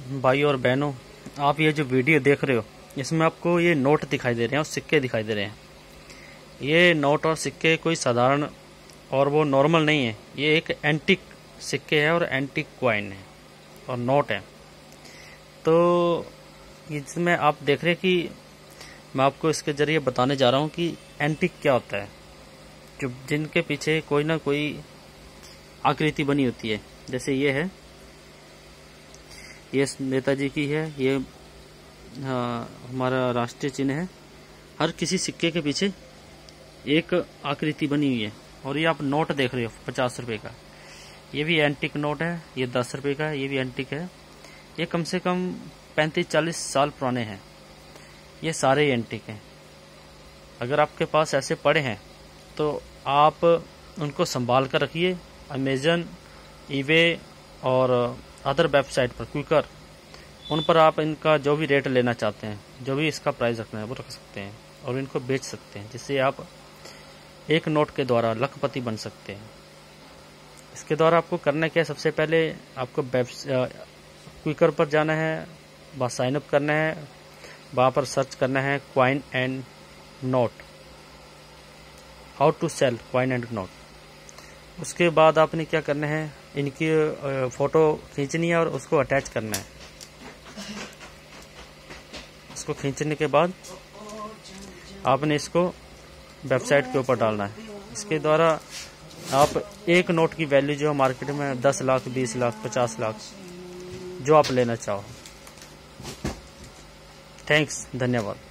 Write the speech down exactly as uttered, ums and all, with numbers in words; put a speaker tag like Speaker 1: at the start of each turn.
Speaker 1: भाई और बहनों, आप ये जो वीडियो देख रहे हो इसमें आपको ये नोट दिखाई दे रहे हैं और सिक्के दिखाई दे रहे हैं। ये नोट और सिक्के कोई साधारण और वो नॉर्मल नहीं है, ये एक एंटीक सिक्के है और एंटीक कॉइन है और नोट है। तो इसमें आप देख रहे हैं कि मैं आपको इसके ज़रिए बताने जा रहा हूँ कि एंटीक क्या होता है, जो जिनके पीछे कोई ना कोई आकृति बनी होती है। जैसे ये है, ये नेताजी की है, ये हाँ, हमारा राष्ट्रीय चिन्ह है। हर किसी सिक्के के पीछे एक आकृति बनी हुई है। और ये आप नोट देख रहे हो पचास रुपए का, ये भी एंटीक नोट है। ये दस रुपए का है, ये भी एंटीक है। ये कम से कम पैंतीस चालीस साल पुराने हैं। ये सारे एंटीक हैं। अगर आपके पास ऐसे पड़े हैं तो आप उनको संभाल कर रखिए। अमेजन, ईबे और अदर वेबसाइट पर, क्विकर, उन पर आप इनका जो भी रेट लेना चाहते हैं, जो भी इसका प्राइस रखना है वो रख सकते हैं और इनको बेच सकते हैं, जिससे आप एक नोट के द्वारा लखपति बन सकते हैं। इसके द्वारा आपको करना क्या है, सबसे पहले आपको वेब क्विकर पर जाना है, वहाँ साइन अप करना है, वहाँ पर सर्च करना है coin and note, how to sell coin and note. उसके बाद आपने क्या करना है, इनकी फ़ोटो खींचनी है और उसको अटैच करना है। इसको खींचने के बाद आपने इसको वेबसाइट के ऊपर डालना है। इसके द्वारा आप एक नोट की वैल्यू जो मार्केट में दस लाख, बीस लाख, पचास लाख, जो आप लेना चाहो। थैंक्स, धन्यवाद।